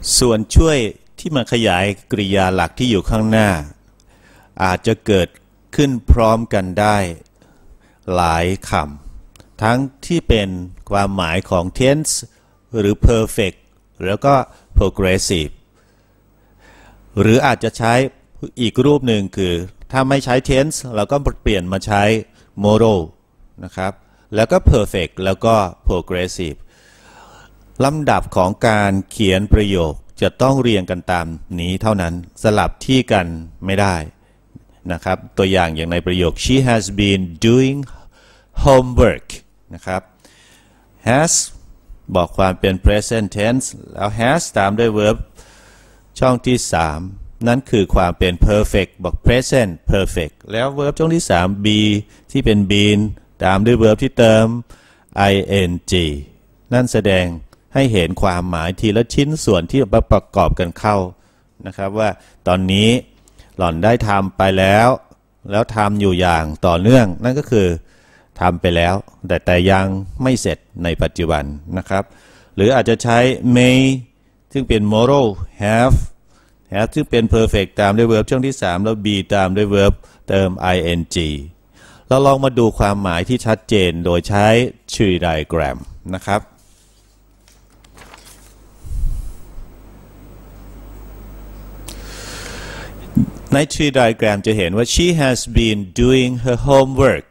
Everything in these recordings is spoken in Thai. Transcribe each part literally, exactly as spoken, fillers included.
ส่วนช่วยที่มาขยายกริยาหลักที่อยู่ข้างหน้าอาจจะเกิดขึ้นพร้อมกันได้หลายคำทั้งที่เป็นความหมายของ tense หรือ perfect แล้วก็ progressive หรืออาจจะใช้อีกรูปหนึ่งคือถ้าไม่ใช้ tense เราก็เปลี่ยนมาใช้ modal นะครับแล้วก็ perfect แล้วก็ progressive ลำดับของการเขียนประโยคจะต้องเรียงกันตามนี้เท่านั้นสลับที่กันไม่ได้นะครับตัวอย่างอย่างในประโยค she has been doing homework นะครับ has บอกความเป็น present tense แล้ว has ตามด้วย verb ช่องที่สามนั่นคือความเป็น perfect บอก present perfect แล้ว verb ช่องที่สาม be ที่เป็น been ตามด้วย verb ที่เติม ing นั่นแสดงให้เห็นความหมายทีละชิ้นส่วนที่ประกอบกันเข้านะครับว่าตอนนี้หล่อนได้ทำไปแล้วแล้วทำอยู่อย่างต่อเนื่องนั่นก็คือทำไปแล้วแต่แต่ยังไม่เสร็จในปัจจุบันนะครับหรืออาจจะใช้ may ซึ่งเป็น modal have have ซึ่งเป็น perfect ตามด้วย verb ช่องที่สามแล้ว be ตามด้วย verb เติม ing เราลองมาดูความหมายที่ชัดเจนโดยใช้ tree diagram นะครับใน tree diagram จะเห็นว่า she has been doing her homework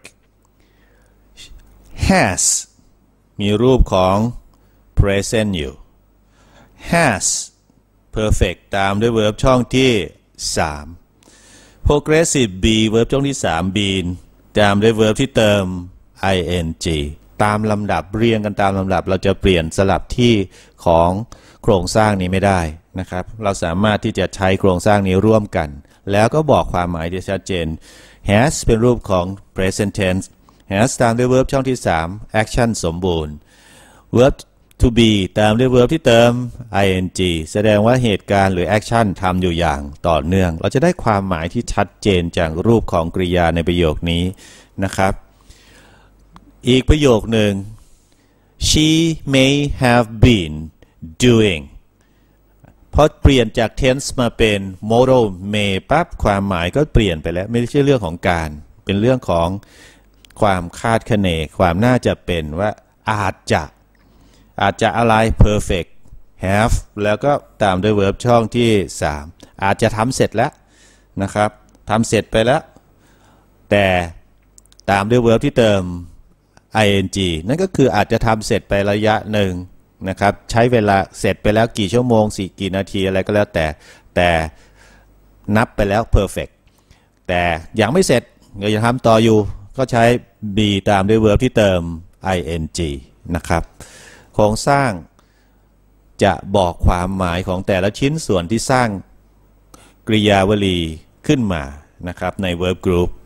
has มีรูปของ present อยู่ has perfect ตามด้วย verb ช่องที่สาม progressive be verb ช่องที่สาม been ตามด้วย verb ที่เติม ing ตามลำดับเรียงกันตามลำดับเราจะเปลี่ยนสลับที่ของโครงสร้างนี้ไม่ได้นะครับเราสามารถที่จะใช้โครงสร้างนี้ร่วมกันแล้วก็บอกความหมายที่ชัดเจน has เป็นรูปของ present tense has ตามด้วย verb ช่องที่สาม action สมบูรณ์ verb to be ตามด้วย verb ที่เติม ing แสดงว่าเหตุการณ์หรือ action ทำอยู่อย่างต่อเนื่องเราจะได้ความหมายที่ชัดเจนจากรูปของกริยาในประโยคนี้นะครับอีกประโยคหนึ่ง she may have been doingพอเปลี่ยนจาก tense มาเป็น modal may ปั๊บความหมายก็เปลี่ยนไปแล้วไม่ใช่เรื่องของการเป็นเรื่องของความคาดคะเนความน่าจะเป็นว่าอาจจะอาจจะอะไร perfect have แล้วก็ตามด้วย verb ช่องที่สามอาจจะทำเสร็จแล้วนะครับทำเสร็จไปแล้วแต่ตามด้วย verb ที่เติม ing นั่นก็คืออาจจะทำเสร็จไประยะหนึ่งนะครับใช้เวลาเสร็จไปแล้วกี่ชั่วโมงสี่กี่นาทีอะไรก็แล้วแต่แต่นับไปแล้ว perfect แต่ยังไม่เสร็จยังทำต่ออยู่ก็ใช้ be ตามด้วย verb ที่เติม ing นะครับโครงสร้างจะบอกความหมายของแต่ละชิ้นส่วนที่สร้างกริยาวลีขึ้นมานะครับใน verb group